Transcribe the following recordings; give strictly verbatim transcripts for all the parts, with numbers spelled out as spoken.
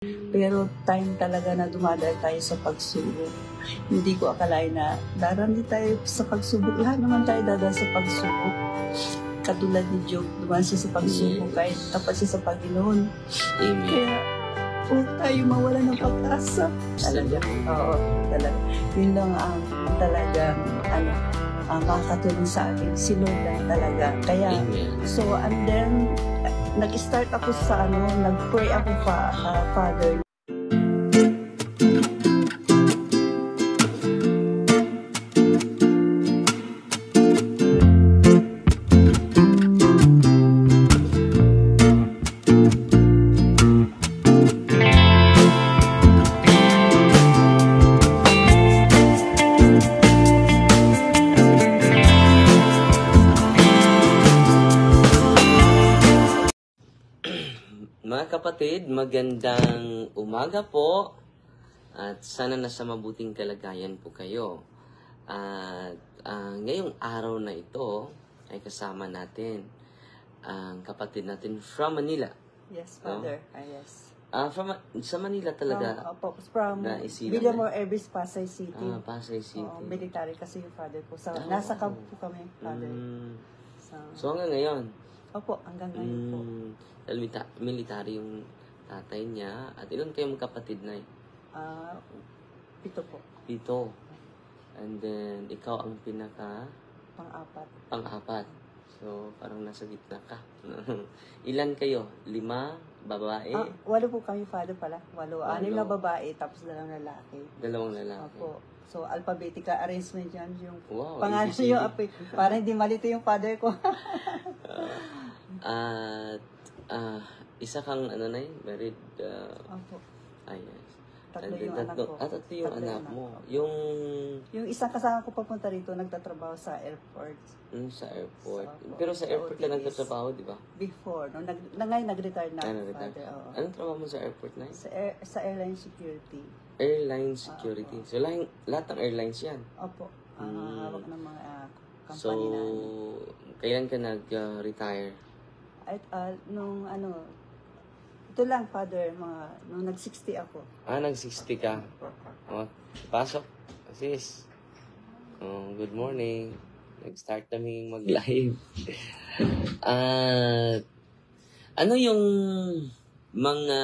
Pero time talaga na dumadaan tayo sa pagsubok. Hindi ko akalain na darami tayo sa pagsubok. Lahat naman tayo dadaan sa pagsubok. Katulad ni Job, dumaan siya sa pagsubok kahit tapat siya sa Panginoon. Amen. Kaya huwag tayo mawala ng pag-asa. Talaga. Oo, talaga. Yun lang ang talagang ano, ang makakatulong sa akin. Si Lord lang talaga. Kaya, Amen. so, and then, nag-start ako sa ano, nag-pray ako pa, uh, Father. Mga kapatid, magandang umaga po at sana nasa mabuting kalagayan po kayo. At uh, ngayong araw na ito ay kasama natin ang kapatid natin from Manila. Yes, Father. No? Ah, yes. Uh, from, sa Manila talaga? From, uh, from Villamor, Erbis, Pasay City. Ah, Pasay City. Uh, military kasi yung father ko. So, ah, nasa camp po kami, Father. Mm. So, so hanggang ngayon? Opo, hanggang ngayon po. Mm. Military yung tatay niya. At ilan kayong magkapatid na eh? Ah, uh, pito po. Pito. And then, ikaw ang pinaka? Pang-apat. Pang-apat. So, parang nasa gitna ka. Ilan kayo? Lima? Babae? Ah, walo po kami, Father pala. Walo. Walo. Anim na babae, tapos dalawang lalaki. Dalawang lalaki. Opo. So, alphabetical arrangement yan. Yung wow, pangalan yung api. Para hindi malito yung father ko. At, uh, uh, isa kang, ano na yun? Married? Uh, Opo. Ay, yes. Tatlo And then, yung tatlo, anak ko. Ah, tatlo yung Tatlo anak yung mo. anak ko. Yung... Yung isang kasama ko papunta rito, nagtatrabaho sa airport. Mm, sa airport. So, Pero sa airport ka O T S. nagtatrabaho, di ba? Before. No, nag, na ngayon, nag-retire na. Ah, ako, nag-retire. Father. Oo. Anong trabaho mo sa airport na yun? Sa, air, sa airline security. Airline security. So, lahat, lahat ng airlines yan? Opo. Ang Hmm. hawak ng mga uh, company So, na. kailan ka nag-retire? At uh, nung ano, ito lang, Father, mga, nung nag-sixty ako. Ah, nag-sixty ka. Oh, pasok. Sis. Oh, good morning. Nag-start kaming mag-live. At, ano yung mga,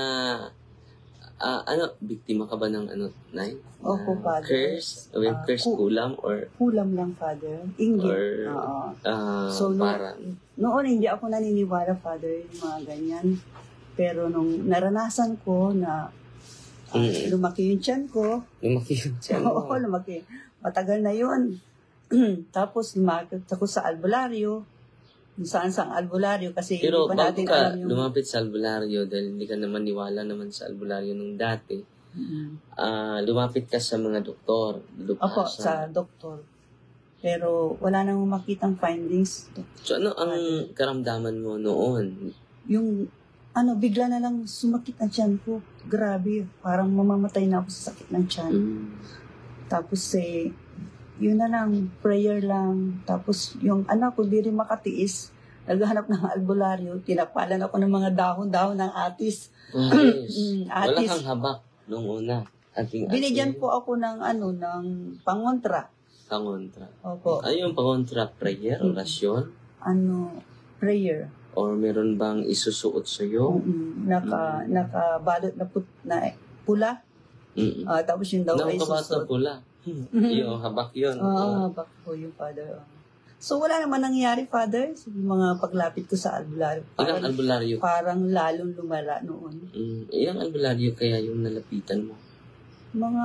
ah, ano, biktima ka ba ng ano, Nay? Opo, Father. Curse? O yung Ah, curse ku- kulam? Or, Kulam lang, Father. Inggit. or, Oo. ah, So, no, parang, noon hindi ako naniniwala, Father, yung mga ganyan. Pero nung naranasan ko na uh, Mm. lumaki yung tiyan ko, lumaki yung tiyan mo. oo, lumaki. Matagal na yun. Tapos lumakit ako sa albularyo. Kung saan sa albularyo kasi Pero hindi pa bago natin ka alam yung... lumapit sa albularyo dahil hindi ka naman niwala naman sa albularyo nung dati, Mm. ah lumapit ka sa mga doktor. Opo, sa doktor. Pero wala nang makitang findings. So ano ang karamdaman mo noon? Yung ano, bigla na lang sumakit ang tiyan ko. Grabe, parang mamamatay na ako sa sakit ng tiyan. Mm. Tapos eh, yun na lang, prayer lang. Tapos yung anak ko, di rin makatiis. Naghahanap ng albularyo. Tinapalan ako ng mga dahon-dahon ng atis. Ayos. Mm, Wala atis. kang habak nung una. Ating Binigyan po ako ng ano, ng pangontra. pangontra. Opo. Ano yung pangontra? Prayer? Orasyon? Ano, prayer. Or meron bang isusuot sa'yo? Mm, naka, nakabalot na put, na pula. Mm. Ah, tapos yung daw ay Nakakabat na susot. pula. Yung habak yun. Ah, bak po yung Father. ah. So, wala naman nangyari, Father. So, yung mga paglapit ko sa albularyo. Ilang Parang, albularyo? parang lalong lumala noon. Mm. Ilang albularyo kaya yung nalapitan mo? Mga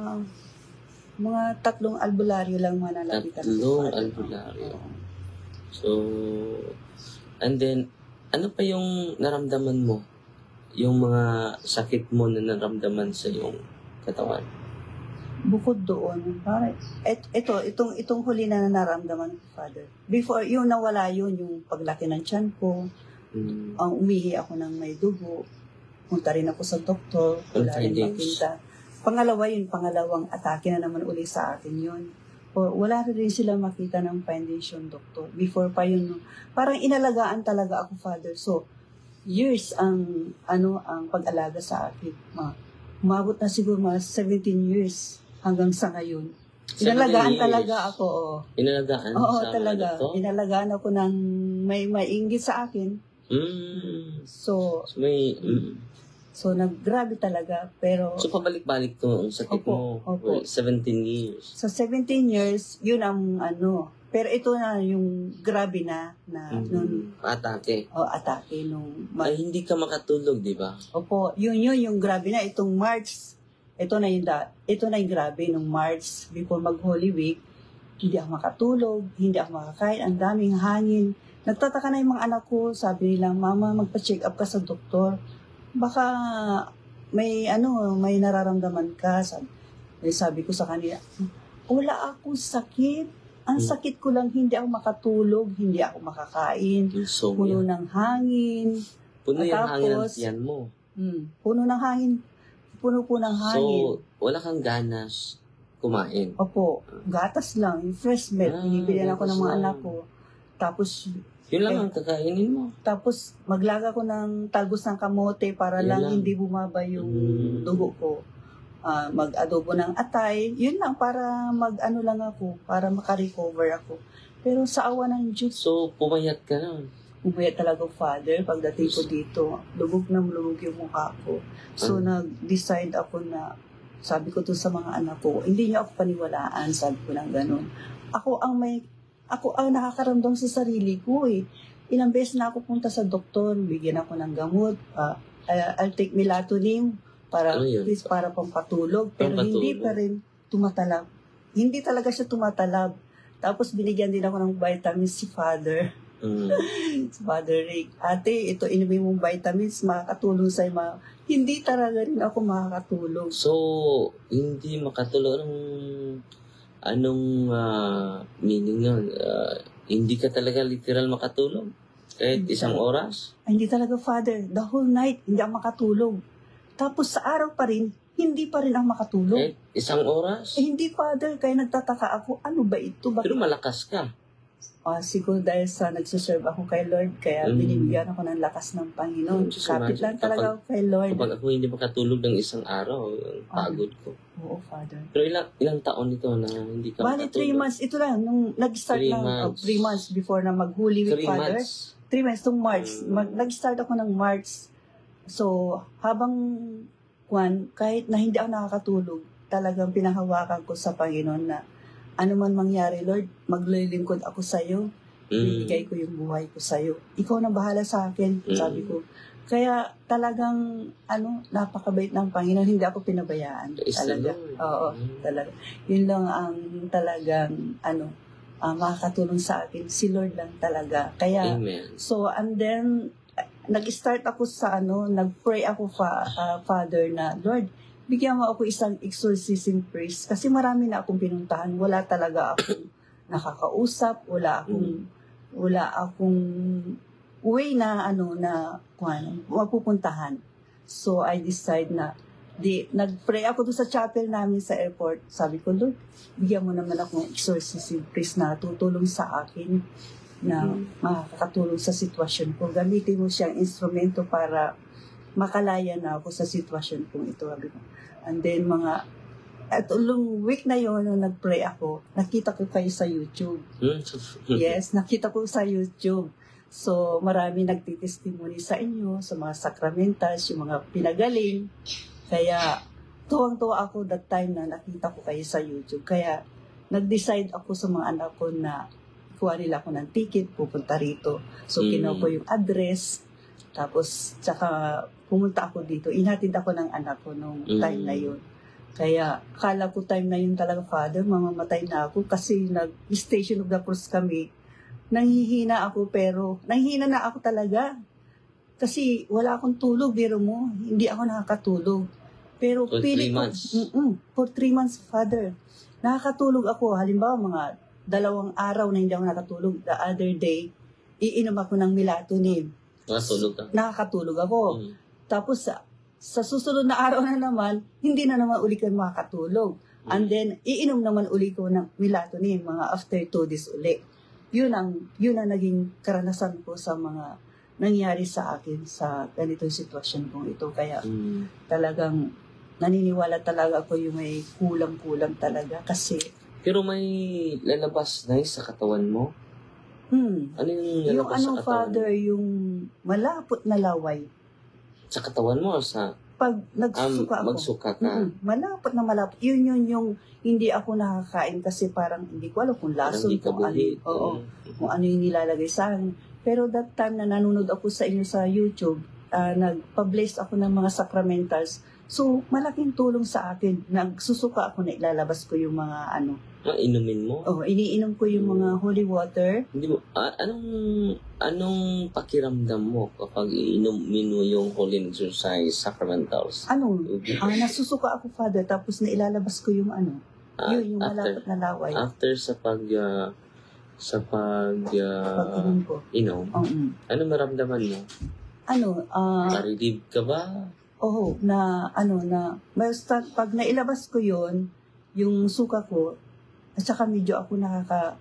mga tatlong albularyo lang manalapitan. Tatlong albularyo. So, and then, ano pa yung naramdaman mo? Yung mga sakit mo na naramdaman sa iyong katawan? Bukod doon, parang, et, ito, itong, itong huli na naramdaman ko, Father. Before, yung nawala yun, yung paglaki ng tiyan ko, Mm. ang umihi ako ng may dugo, punta rin ako sa doktor, wala rin findings? makita. Pangalawa yun, pangalawang atake na naman uli sa akin yun. O, wala rin sila makita ng findings yung doktor. Before pa yun, no, parang inalagaan talaga ako, Father. So, years ang ano ang pag-alaga sa akin. Ma, umabot na siguro mga seventeen years hanggang sa ngayon. Inalagaan talaga ako. Oo, Inalagaan oo sa talaga. mga to? Inalagaan ako ng may mainggit sa akin. Mm. So, So, may... Mm. so naggrabe talaga. Pero So, pabalik-balik to ang sakit Opo, mo opo. for seventeen years. sa seventeen years, yun ang ano. Pero ito na yung grabe na na nung Mm. Atake. oh, atake nung Ay, hindi ka makatulog, di ba? Opo, yun yun yung grabe na itong March. Ito na yung da, ito na yung grabe nung March before mag Holy Week. Hindi ako makatulog, hindi ako makakain, ang daming hangin. Nagtataka na yung mga anak ko, sabi nila, "Mama, magpa-check up ka sa doktor. Baka may ano, may nararamdaman ka." Sabi, eh, sabi ko sa kanila, "Wala akong sakit. Ang Hmm. sakit ko lang hindi ako makatulog, hindi ako makakain. So, Puno ng hangin." puno yung hangin ang Tapos, tiyan mo. Hmm, puno ng hangin. Puno po ng hangin. So, wala kang ganas kumain. Opo, gatas lang, yung fresh milk, Ah, binibilihan ako ng gatas mga lang. anak ko. Tapos, Yun lang Eh, ang kakainin mo. tapos maglaga ko ng talbos ng kamote para Yun lang lang. hindi bumaba yung Mm. dugo ko. Ah, mag-adobo ng atay, yun lang para mag-ano lang ako, para makarecover ako. Pero sa awa ng Diyos, So, pumayat ka na. umuwi talaga, Father, pagdating ko dito, lubog na lubog yung mukha ko. So, Ah. nag-decide ako na, sabi ko to sa mga anak ko, hindi niyo ako paniwalaan, sabi ko ng ganun. Ako ang may, ako ang nakakaramdam sa sarili ko eh. Ilang beses na ako punta sa doktor, bigyan ako ng gamot, ah, I- I'll take melatonin para, Ano yun? please, para pampatulog. Pero Pampatulog. hindi pa rin tumatalab. Hindi talaga siya tumatalab. Tapos binigyan din ako ng vitamins si Father. Mm. Si Father Rick, ate, ito inumin mong vitamins, makakatulong sa'yo. Ma-. Hindi talaga rin ako makakatulog. So, hindi makatulog. Anong, anong ah, meaning yun? Ah, hindi ka talaga literal makatulog? Kahit Hindi isang talaga. oras? Ay, hindi talaga, Father. The whole night, hindi ako makatulog. Tapos sa araw pa rin, hindi pa rin ako makatulog. Kahit isang oras? Eh, hindi, Father. Kaya nagtataka ako, ano ba ito? Bakit? Pero malakas ka. Ah, siguro dahil sa nagsiserve ako kay Lord, kaya Mm. binibigyan ako ng lakas ng Panginoon. Mm, just Kapit imagine, lang talaga kapag- ako kay Lord. Kapag ako hindi makatulog ng isang araw, ang pagod ko. Oo, Father. Pero ilang ilang taon ito na hindi ka Bali, three makatulog? months. Ito lang, nung nag-start Three lang, oh, months. three months before na mag-Holy Week, Three Father. months. Three months, itong March. Mm. Mag, nag-start ako ng March. So, habang, kwan, kahit na hindi ako nakakatulog, talagang pinahawakan ko sa Panginoon na ano man mangyari, Lord, maglilingkod ako sa iyo. Mm. Bibigay ko yung buhay ko sa iyo. Ikaw na bahala sa akin, Mm. sabi ko. Kaya talagang, ano, napakabait ng Panginoon. Hindi ako pinabayaan. Praise the Talaga. Lord. Oo, Mm. talaga. Yun lang ang talagang, ano, ah, makakatulong sa akin. Si Lord lang talaga. Kaya, Amen. so, and then, uh, nag-start ako sa ano, nag-pray ako, fa, ah, Father, na, Lord, bigyan mo ako isang exorcism priest. Kasi marami na akong pinuntahan. Wala talaga akong nakakausap. Wala akong, wala akong way na, ano, na, kuhan, mapupuntahan. So, I decide na, di, nag-pray ako doon sa chapel namin sa airport. Sabi ko, Lord, bigyan mo naman ako ng exorcism priest na tutulong sa akin na makakatulong sa sitwasyon ko. Gamitin mo siyang instrumento para makalaya na ako sa sitwasyon kong ito. Sabi ko. And then, mga, at ulong week na yon nung nag-pray ako, nakita ko kayo sa YouTube. Hmm? Yes, nakita ko sa YouTube. So, marami nagtitestimony sa inyo, sa mga sacramentals, yung mga pinagaling. Kaya, tuwang-tuwa ako that time na nakita ko kayo sa YouTube. Kaya, nag-decide ako sa mga anak ko na kuha nila ako ng ticket, pupunta rito. So, Mm. kinuha ko yung address. Tapos, tsaka pumunta ako dito. Inhatid ako ng anak ko nung Mm. time na yun. Kaya, akala ko time na yun talaga, Father, mamamatay na ako kasi nag-Station of the Cross kami. Nanghihina ako, pero nanghihina na ako talaga. Kasi wala akong tulog, biro mo. Hindi ako nakakatulog. Pero For pili three ko, months? Mm-mm, for three months, Father. Nakakatulog ako. Halimbawa, mga dalawang araw na hindi ako nakatulog. The other day, iinom ako ng melatonin. Nakatulog ka? Nakakatulog ako. Mm. Tapos sa, sa susunod na araw na naman, hindi na naman uli ko makakatulog. And then, iinom naman uli ko ng melatonin, mga after two days uli. Yun ang, yun ang naging karanasan ko sa mga nangyari sa akin sa ganitong sitwasyon kong ito. Kaya Mm. talagang naniniwala talaga ako yung may kulang-kulang talaga kasi Pero may lalabas na sa katawan mo? hmm, Ano yung yung lalabas sa ano, katawan Father, yung malapot na laway. Sa katawan mo? Sa Pag um, nagsuka ako, magsuka ka? mm, malapot na malapot. Yun yun yung hindi ako nakakain kasi parang hindi ko alam kung Parang lason, di ka kung ano, buhi. oo, Mm. kung ano yung nilalagay sa akin. Pero that time na nanonood ako sa inyo sa YouTube, ah, nagpa-bless ako ng mga sacramentals. So, malaking tulong sa akin. Nagsusuka ako na ilalabas ko yung mga ano. Ah, inumin mo? Oh, iniinom ko yung mga holy water. Hindi mo, ah, anong, anong pakiramdam mo kapag iinumin mo yung Holy Exercise Sacramentals? Ano? Okay. Ah, nasusuka ako, Father, tapos na ilalabas ko yung ano. Ah, yun, yung after, malapot na laway. after sa pag, ah, sa pag, ah, Pag-inom ko. inom, Oo. Mm. ano maramdaman mo? Ano, ah, Narilib ka ba? oh, na, ano, na, basta pag nailabas ko yon yung suka ko, at saka medyo ako nakaka,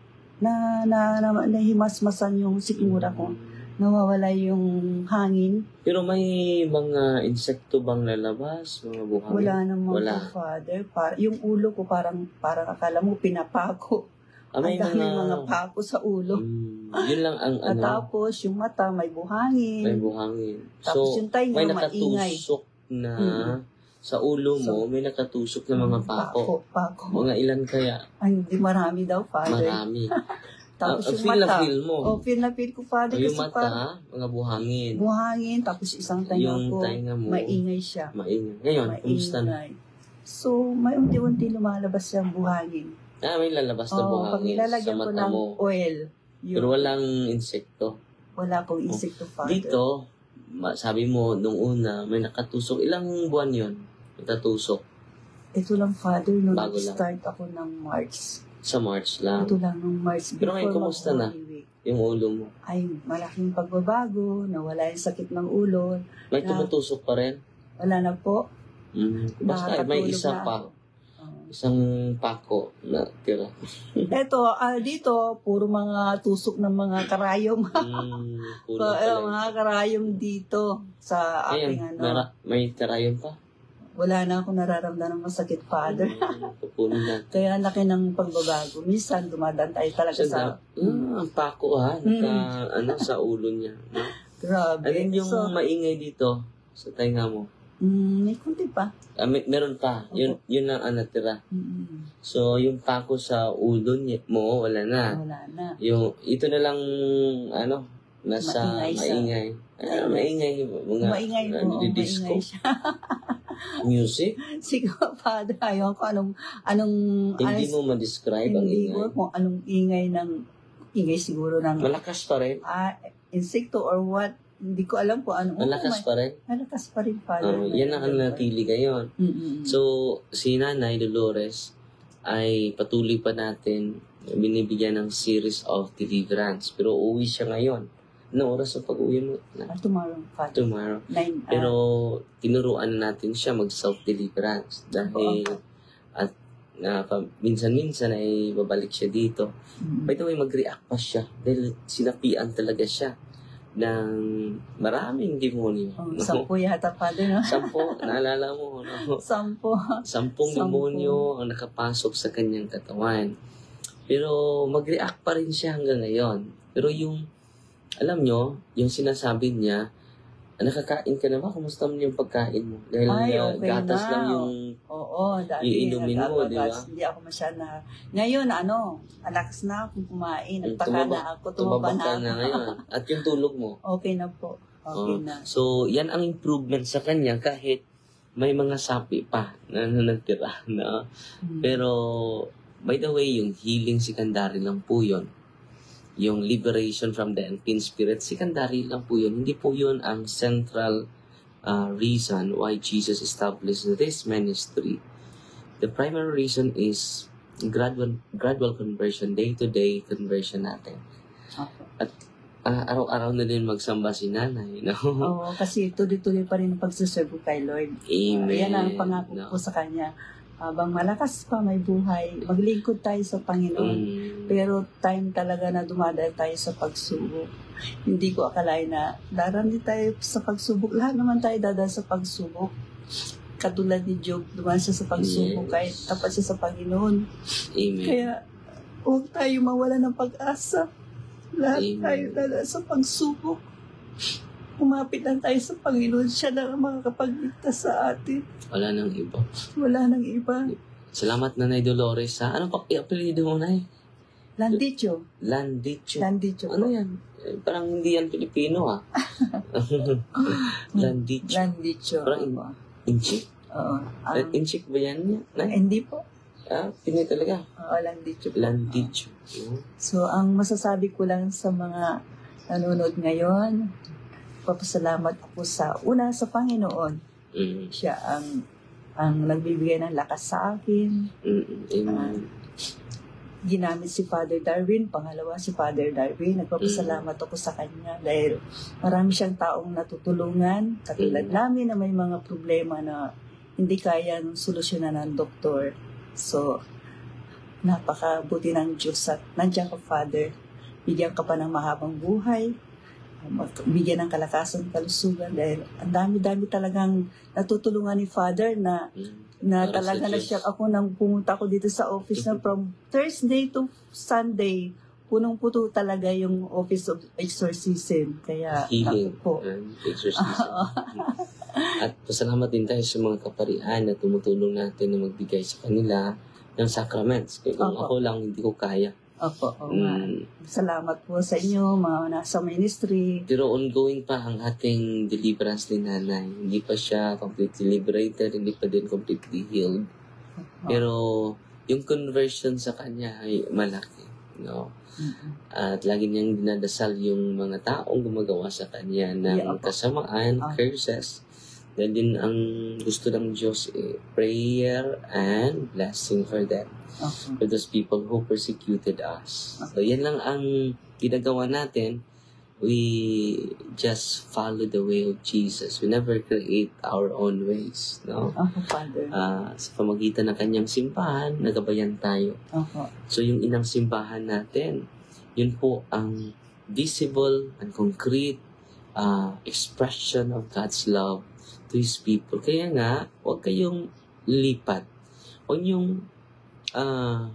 na, na, na, nahimasmasan yung sikmura ko, nawawala yung hangin. Pero may mga insekto bang lalabas? Mga buhangin? Wala namang Wala. po, Father. Para, yung ulo ko parang, parang akala mo pinapako. Ah, may Ang dami mga, mga pako sa ulo. Mm, yun lang ang At ano, tapos, yung mata may buhangin. may buhangin. Tapos So, yung tainga may maingay. nakatusok na Mm. sa ulo mo, So, may nakatusok na mga pako. Pako. Mga ilan kaya? Ay, hindi marami daw, Father. Marami. Tapos Ah, yung feel na mata. feel mo. Oh, feel na feel ko, Father. O yung Kasi mata, parang mga buhangin. buhangin. Tapos isang tainga Yung ko, tainga mo, maingay siya. maingay. Ngayon, kumusta na? Maingay. So, may unti-unti lumalabas siyang buhangin. Ah, may lalabas na Oh, pag buhangin sa nilalagyan ko mata ng mo. oil, yun, Pero walang insekto. wala pong insekto, Father. Dito, ma- sabi mo, nung una, may nakatusok. Ilang buwan yon nakatusok? Ito lang, Father, nung Bago lang. start ako ng March. Sa March lang. Ito lang nung March. Pero ngayon, before kumusta na? mag-Holy Week. Yung ulo mo. Ay, malaking pagbabago, nawala yung sakit ng ulo. May Na- tumutusok pa rin. Wala na po. Mm. Basta may Nakakatulog isa na pa. ako. Oh. Isang pako na tira. Ito, ah, dito, puro mga tusok ng mga karayom. Mm, So, kulang eh, pala. mga karayom dito sa Ngayon, aking ano. mara- may karayon pa. Wala na akong nararamdaman ng masakit, Father. Mm, Pupunin na. Kaya laki ng pagbabago. Minsan, dumadaan tayo talaga Sa, sa... mm, ang pako ha, naka, ano, sa ulo niya. No? Grabe. Alin yung So, maingay dito sa tainga mo? mm, may kunti pa. Ah, may, meron pa. Yun, yun lang ang natira. Mm, So, yung pako sa ulo niya, mo, wala na. wala na. Yung, ito na lang, ano, nasa Maingay siya. maingay. Ah, maingay. Mga, Maingay po. ano, Oo, disco. maingay siya. Music. Siguro, Father, ayaw ko anong... anong Hindi ano, mo ma-describe ang hindi ingay. ko kung anong ingay ng... Ingay siguro ng... Malakas pa rin. ah, insekto or what. Hindi ko alam kung ano. Malakas pa rin. Malakas pa rin, Father. Oh, yan ang natili ngayon. Mm-mm. So, si Nanay Dolores ay patuloy pa natin binibigyan ng series of deliverance. Pero uwi siya ngayon. Anong oras sa pag-uwi mo? Na, Ah, tomorrow, Father. tomorrow. Nine, ah, Pero tinuruan na natin siya mag-self-deliverance dahil at na pa, minsan-minsan ay babalik siya dito. mm. By the way, mag-react pa siya dahil sinapian talaga siya ng maraming demonyo. Oh, No? sampo yata, Father, no? Sampo, naalala mo, no? Sampo. Sampung Sampo. demonyo ang nakapasok sa kanyang katawan. Pero mag-react pa rin siya hanggang ngayon. Pero yung, alam nyo, yung sinasabi niya, nakakain ka na ba? Kumusta mo yung pagkain mo? Dahil Ay, uh, okay gatas na. lang yung Oo, dati iinumin mo, di ba? nag-abagas. Hindi ako masyado na... Ngayon, ano, alakas na akong kumain. Nagpaka Tumaba- na ako, tumaba tumabak na ka ako. na ngayon. At yung tulog mo. Okay na po. Okay Oh, na. so, yan ang improvement sa kanya kahit may mga sapi pa na natira. No? Mm. Pero, by the way, yung healing secondary lang po yun. Yung liberation from the unclean spirit, secondary lang po yun. Hindi po yun ang central uh, reason why Jesus established this ministry. The primary reason is gradual gradual conversion, day-to-day conversion natin. Okay. Uh, araw-araw na din magsamba si nanay. No? Oo, kasi tuloy-tuloy pa rin ang pagsuserve kay Lord. Amen. Uh, yan ang pangako No? ko sa Kanya. Habang malakas pa may buhay, maglingkod tayo sa Panginoon. Mm. Pero time talaga na dumadayo tayo sa pagsubok. Hindi ko akalain na darami tayo sa pagsubok. Lahat naman tayo dadaan sa pagsubok. Katulad ni Job, dumaan siya sa pagsubok Yes. kahit tapat siya sa Panginoon. Amen. Kaya huwag tayo mawala ng pag-asa. Lahat Amen. tayo dadaan sa pagsubok. Umapit lang tayo sa Panginoon. Siya lang ang makakapagligtas sa atin. Wala nang iba. Wala nang iba. Salamat, Nanay Dolores. Ha? Ano pa i-apelido mo, Nay? Landicho. Landicho. Landicho. Ano yan? Eh, parang hindi yan Pilipino, ha? Landicho. Landicho. Parang in- Opo. Inchik? Oo. Uh, Ang- inchik ba yan? Nay? hindi po. Ah, Pinoy talaga. Oo, Landicho po. Landicho. So, ang masasabi ko lang sa mga nanonood ngayon, papasalamat ako sa una sa Panginoon. Mm. Siya ang ang nagbibigay ng lakas sa akin. Mm. Amen. Ginamit si Father Darwin, pangalawa si Father Darwin. Nagpapasalamat ako sa kanya dahil marami siyang taong natutulungan, katulad Mm. namin na may mga problema na hindi kayang solusyonan ng doktor. So, napakabuti ng Diyos at nandiyan ka, Father. Bigyan ka pa ng mahabang buhay, bigyan ng kalakasan, kalusugan dahil ang dami-dami talagang natutulungan ni Father na Mm. na Para sa talaga na Diyos. siya ako nang pumunta ko dito sa office na from Thursday to Sunday, punong-puto talaga yung Office of Exorcism. Kaya, Healing. ako po. And exorcism. At pasalamat din tayo sa mga kaparian na tumutulong natin na magbigay sa kanila ng sacraments. Kaya kung Opo. ako lang, hindi ko kaya. Opo, oo nga. Mm. Salamat po sa inyo, mga nasa ministry. Pero ongoing pa ang ating deliverance ni Nanay. Hindi pa siya completely liberated, hindi pa din completely healed. Pero yung conversion sa kanya ay malaki. No? Mhm. At lagi niyang dinadasal yung mga taong gumagawa sa kanya ng Yeah, opo. kasamaan, Ah. curses. Dahil din ang gusto ng Diyos eh, prayer and blessing for them. Okay. For those people who persecuted us. So yan lang ang ginagawa natin. We just follow the way of Jesus. We never create our own ways. No? Opo, Father. Ah, sa pamagitan ng kanyang simbahan, nagabayan tayo. Opo. So yung inang simbahan natin, yun po ang visible and concrete uh, expression of God's love to His people. Kaya nga, huwag kayong lipat. Huwag niyong uh,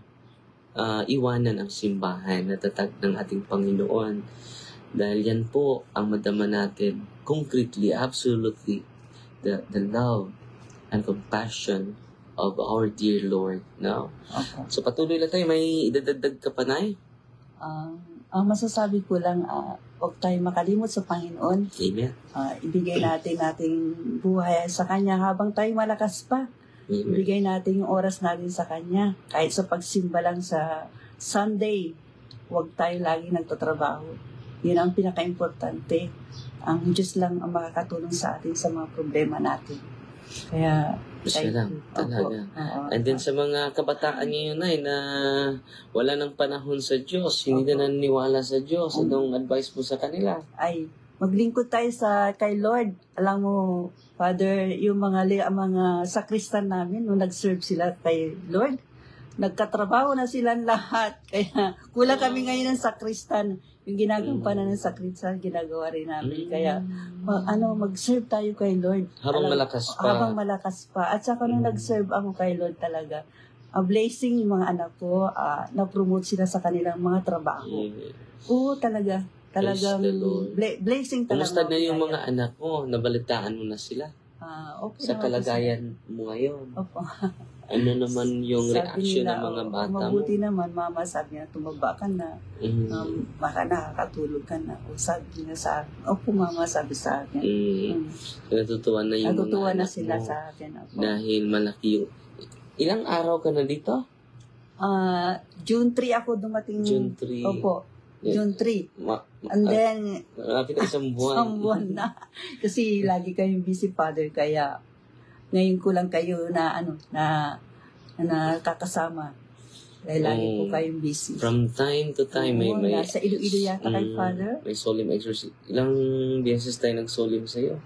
uh, iwanan ang simbahan na tatag ng ating Panginoon. Dahil yan po ang madama natin concretely, absolutely, the, the love and compassion of our dear Lord. No? Opo. So patuloy lang tayo. May idadagdag ka pa, Nay? Um, ang masasabi ko lang, uh, huwag tayo makalimot sa Panginoon. Amen. Ah, ibigay natin nating buhay sa Kanya habang tayo malakas pa. Amen. Ibigay natin yung oras natin sa Kanya. Kahit sa pagsimba lang sa Sunday, huwag tayo lagi nagtatrabaho. Yun ang pinaka-importante. Ang Diyos lang ang makakatulong sa atin sa mga problema natin. Kaya, Siya lang, talaga. Oo. And then sa mga kabataan ngayon ay na wala ng panahon sa Diyos, hindi na naniniwala sa Diyos, anong advice mo sa kanila? ay maglingkod tayo sa kay Lord. Alam mo, Father, yung mga li- ang mga sakristan namin nung nag-serve sila kay Lord, nagkatrabaho na silang lahat. Kaya kulang kami ngayon ng sakristan. Yung ginagampanan ng sakristan, ginagawa rin namin. Kaya ma- ano, mag-serve tayo kay Lord. Habang Alam- malakas pa. Habang malakas pa. At saka nung Mm. nag-serve ako kay Lord talaga, a blessing yung mga anak ko, ah, na-promote sila sa kanilang mga trabaho. Amen. Oo, talaga. Talagang Praise the Lord. bla- blessing talaga. Kumusta na yung kaya. mga anak mo? Nabalitaan mo na sila Ah, okay sa naman kalagayan mo ngayon. po sila. Opo. Ano naman yung Sabi reaction nila, ng mga oh, bata mo? mabuti naman, mama, sabi niya, tumaba ka na. Mm. Um, baka nakakatulog ka na. O sabi niya sa akin, opo mama, sabi sa akin. Mm. Mm. Natutuwa na yung Natutuwa mga na anak sila mo. sa akin. Opo. Dahil malaki yung... Ilang araw ka na dito? Ah, June third ako dumating. June three. Opo, Yeah. June third. Ma- ma- And ah, then, malapit na isang buwan. isang buwan na. Kasi lagi kayong busy, Father, kaya ngayon ko lang kayo na ano na na nakakasama. Dahil lagi po Mm. kayong busy. From time to time, may, Oo, may, nasa Iloilo yata kay mm, Father. may solemn exorcism. Ilang beses tayo nag-solemn sa'yo?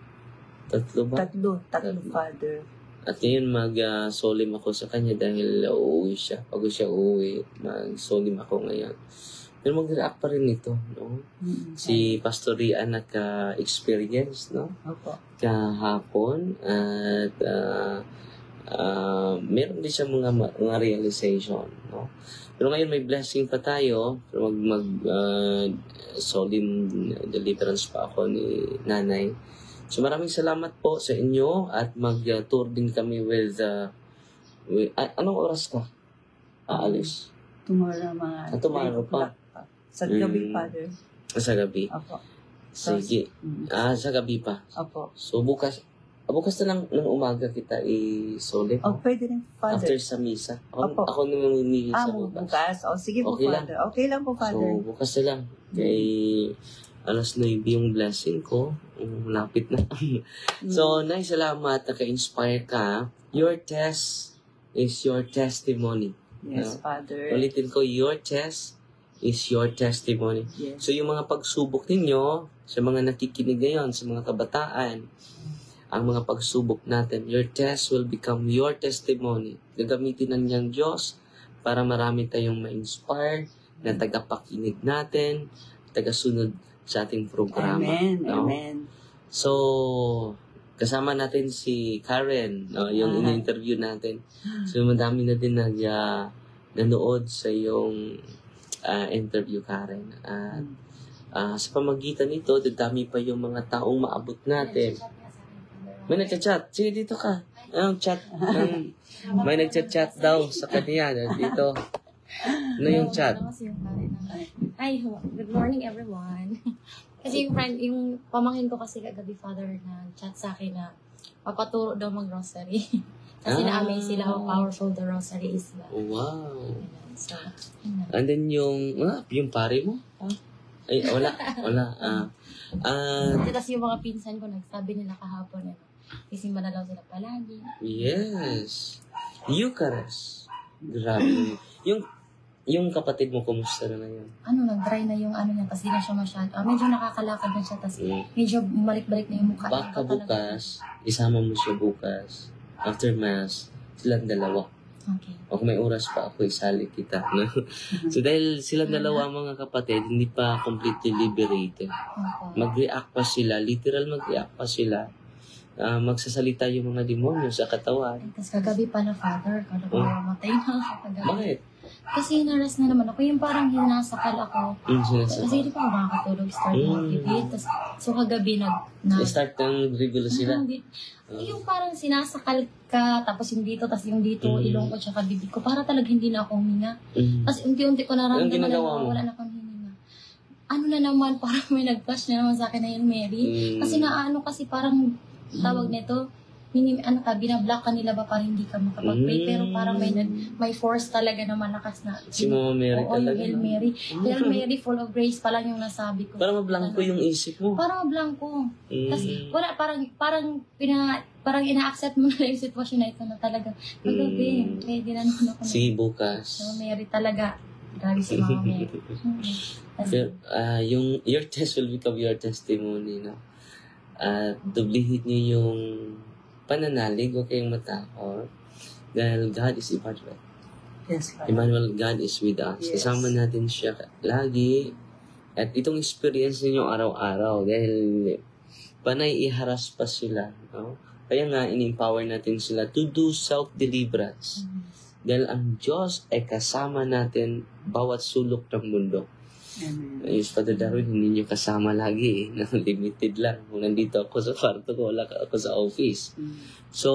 Tatlo ba? Tatlo, tatlo, Tatlo. Father. At ngayon, mag-solemn ako sa kanya dahil uuwi siya. Pag siya uuwi, mag-solemn ako ngayon. Pero mag-react pa rin ito, no? Mm. Si Pastor Rian nagka-experience, no? Opo. Kahapon at uh, uh, meron din siya mga, mga realization, no? Pero ngayon may blessing pa tayo. Pero mag, mag uh, solemn deliverance pa ako ni Nanay. So maraming salamat po sa inyo at mag-tour din kami with, uh, with uh, anong oras ka? Aalis? Tomorrow mga... Ah, tomorrow pa. pa. Sa gabi, Mm. Father. Sa gabi? Opo. Sige. Mm. Ah, sa gabi pa. Opo. So bukas, ah, bukas na lang ng umaga kita i-solid. Oh, pwede rin, Father. After sa misa. Ako, Opo. ako naman umili Ah, sa mo bukas. bukas. O, sige po, Okay lang. Father. Okay lang po, Father. So, bukas na lang. Kay alas nine yung blessing ko. Um, lapit na. So, Nay, salamat. Naka-inspire ka. Your test is your testimony. Yes, Father. Ulitin ko, your test is your testimony. Yes. So, yung mga pagsubok ninyo, sa mga nakikinig ngayon, sa mga kabataan, ang mga pagsubok natin, your test will become your testimony. Gagamitin ng niyang Diyos para marami tayong ma-inspire na tagapakinig natin, tagasunod sa ating programa. Amen. No? Amen. So, kasama natin si Karen, no, yung Ah. in-interview natin. So, madami na din nag, uh, nanood sa yung uh, interview, Karen. At uh, sa pamagitan nito, dadami pa yung mga taong maabot natin. May nagchat-chat. Sige, dito ka. Anong chat? Um, may nagchat-chat daw sa kanya. Dito. Ano yung chat? Ay, good morning everyone. Kasi yung friend, yung pamangkin ko kasi kagabi, Father, na chat sa akin na papaturo daw mag-rosary. Kasi Ah. na-amaze sila how powerful the rosary is. Ba? Wow. So, yun na. And then yung, ah, yung pare mo? Ay, wala. Wala. Ah, ah, Tapos yung mga pinsan ko, nagsabi nila kahapon, ano, isimba na daw sila palagi. yes. Eucharist. Grabe. Yung, yung kapatid mo, kumusta na ngayon? Ano, nag-dry na yung ano niya, kasi di na siya masyado. Ah, medyo nakakalakad na siya, tapos Mm. medyo bumalik-balik na yung mukha. niya. Baka bukas, isama mo siya bukas. After Mass, silang dalawa. Okay. O kung may oras pa ako, isali kita. No? So dahil silang dalawa ang mga kapatid, hindi pa completely liberated. Okay. Mag-react pa sila, literal mag-react pa sila. Ah, magsasalita yung mga demonyo sa katawan. Tapos kagabi pa na, Father, kada ko Oh. matay na ako kagabi. Bakit? Kasi naras na naman ako, yung parang hinasakal ako. Yung Kasi sinasabi. hindi pa ako makakatulog, start Mm. motivate. Tapos, so kagabi nag, na, Start ng regular sila. Hindi. Yung parang sinasakal ka, tapos yung dito, tapos yung dito, Mm. ilong ko, tsaka bibig ko. Para talaga hindi na ako huminga. Mm. Tapos unti-unti ko Anong naramdaman na ginagawa mo? wala na akong hininga. Ano na naman, parang may nag-flash na naman sa akin na yun, Mary. Mm. Kasi naano kasi parang tawag nito, minim, ano ka, binablock ka nila ba para hindi ka makapag-pray. Mm. Pero parang may, nag- may force talaga na malakas na. Si Mama Mary Oo, yung talaga. Hail no? Mary. Hail Mary, full of grace pa lang yung nasabi ko. Parang mablangko yung isip mo. Parang mablangko. Mm. Tapos wala, parang, parang, pina, parang ina-accept mo na yung sitwasyon na ito na talaga. Magabi, Mm. pwede na naman ako. Sige, bukas. Mama Mary talaga. Grabe si Mama Mary. Hmm. Tapos, Pero, ah, yung, your test will become your testimony, no? At dublihin niyo yung pananalig, huwag kayong matakot. Dahil God is Emmanuel. Yes, Father. Emmanuel, God is with us. Yes. Kasama natin siya lagi. At itong experience ninyo araw-araw dahil panay iharas pa sila. No? Kaya nga, in-empower natin sila to do self-deliverance. Dahil ang Diyos ay kasama natin bawat sulok ng mundo. Amen. Ayos, Father Darwin, hindi nyo kasama lagi eh. Limited lang. Kung nandito ako sa kwarto ko, wala ako sa office. Mm. So,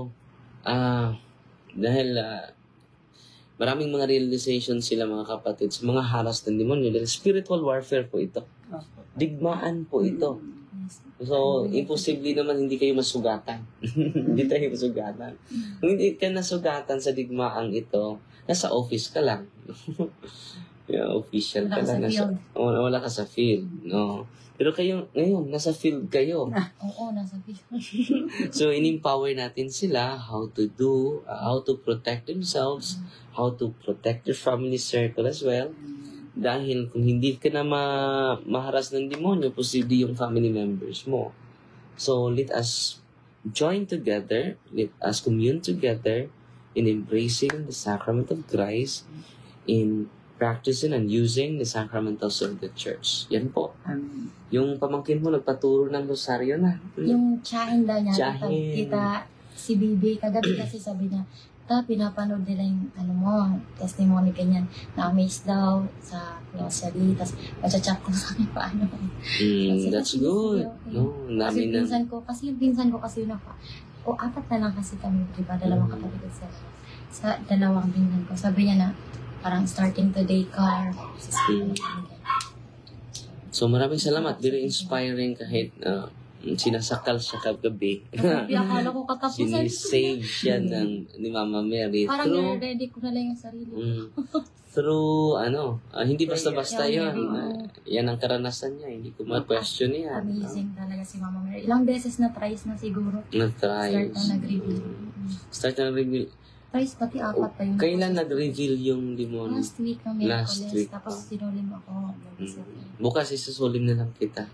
ah, dahil ah, maraming mga realization sila mga kapatid sa mga haras ng demonyo. Dahil spiritual warfare po ito. Opo. Digmaan po ito. yes. So, imposible naman hindi kayo masugatan. Hindi tayo masugatan. Kung hindi ka nasugatan sa digmaang ito, nasa office ka lang. Yeah, official Wala ka ka sa lang. Nasa, field. wala, wala ka sa field. No. Pero kayo, ngayon, nasa field kayo. Oo, nasa video. So, in-empower natin sila how to do, uh, how to protect themselves, how to protect their family circle as well. Dahil kung hindi ka na ma- maharas ng demonyo, posible yung family members mo. So, let us join together, let us commune together in embracing the sacrament of Christ, in practicing and using the sacramentals of the church. Yan po. Amen. Yung pamangkin mo, nagpaturo ng rosaryo na. Yung tsahin daw niya, Tsahin. kita, kita si Bibi, kagabi kasi sabi niya, ta, pinapanood nila yung, ano mo, testimony ganyan, na-amaze daw sa grocery, tapos macha-chat ko sa akin paano. Mm, Kasi that's kasi good. okay. No, Kasi namin na. pinsan ko, kasi yung pinsan ko kasi yun ako, o apat na lang kasi kami, di ba, dalawang Mm. kapatid sa sa dalawang pinsan ko. Sabi niya na, parang starting today car, sa school. Mm. So maraming salamat. Very inspiring kahit uh, sinasakal siya kagabi. Sabi, akala ko katapusan. Sinisave siya ng, ni Mama Mary Parang through, nire-ready ko na lang yung sarili. mm, through ano, ah, hindi basta-basta Yeah, yun. yeah. Ah, yan ang karanasan niya. Hindi ko ma-question yan. Amazing talaga si Mama Mary. Ilang beses na tries na siguro. Na-try. Start na nag-reveal. Start na nag-reveal. Tries pati apat pa yun. Kailan nag-reveal yung demonyo? Last week ng Last Miraculous. week. Tapos sinulim ako. Bukas isusulim na lang kita.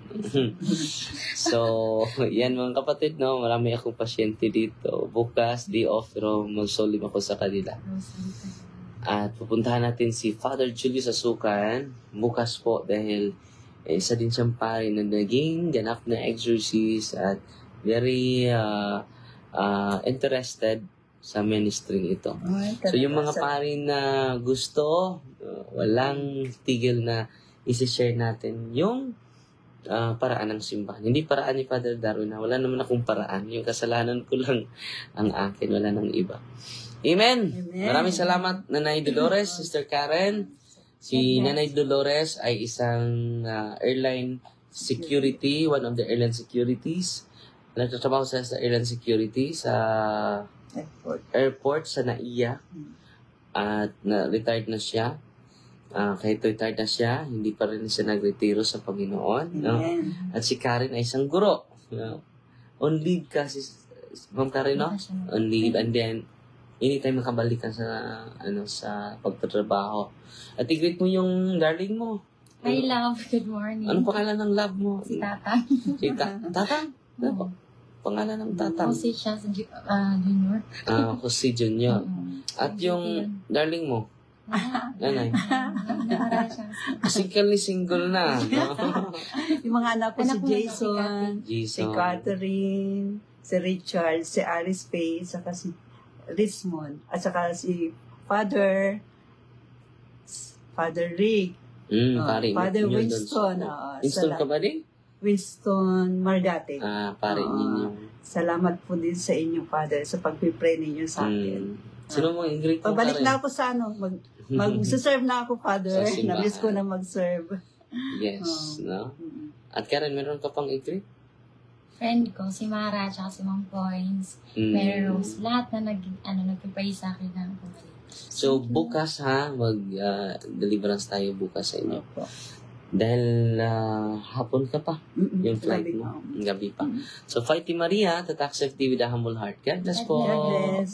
So, yan mga kapatid, no? Marami akong pasyente dito. Bukas, day off, pero magsulim ako sa kanila. At pupuntahan natin si Father Julius Asukan bukas po dahil eh, isa din siyang pari na naging ganap na exorcist at very uh, uh, interested sa ministry ito. Ay, So yung mga talaga, sa- pari na gusto, uh, walang tigil na isi-share natin yung uh, paraan ng simbahan. Hindi paraan ni Father Darwin na wala naman akong paraan. Yung kasalanan ko lang ang akin, wala nang iba. Amen! Amen. Maraming salamat, Nanay Dolores, Sister Karen. Si Nanay Dolores ay isang uh, airline security, one of the airline securities. Nagtatrabaho siya sa airline security sa Airport. airport sa N A I A. At na-retired na siya. Uh, kahit retired na siya, hindi pa rin siya nagretiro sa Panginoon. No? Amen. At si Karen ay isang guro. No? On leave ka, si Ma'am Karen, no? On leave. And then, anytime makabalik ka sa, ano, sa pagtatrabaho. At i-greet mo yung darling mo. Hi, love. Good morning. Anong pangalan ng love mo? Si Tata. Si Ta- Tatang? Ano po? Pangalan ng Tatang? Kasi siya sa ju- ah, junior. Ah, Jose Junior. Mm. At yung darling mo, nanay, Naaral siya. physically single na. No? Yung mga anak ko, Anak si ko na Jason, si Jason. Catherine, si Richard, si Alice Faye, saka si Rismond, at saka si Father, Father Rick, Mm, uh, pare. Father Ninyo Winston, doon. uh, Winston ka ba din? Winston Margate. Ah, pare Ah. ninyo. Salamat po din sa inyo, Father, sa pagpipray ninyo sa akin. Mm. Sino mo yung greet mo, Pabalik Karen? na ako sa ano, mag, mag-serve na ako, Father. Sa simbahan. Namiss ko na mag-serve. Yes, no? Mm. At Karen, meron ka pang i-greet? Friend ko, si Mara, tsaka si Mom Points, Mm. Mary Rose, lahat na nag, ano, nagpipray sa akin na bumalik. So, bukas ha, mag-deliverance tayo bukas sa inyo. Opo. Dahil ah, hapon ka pa, Mm-mm. yung flight Sabi mo. ko. Gabi pa. Mm. So, Fighty Maria, Tatak Safety with a Humble Heart. God bless po. God bless.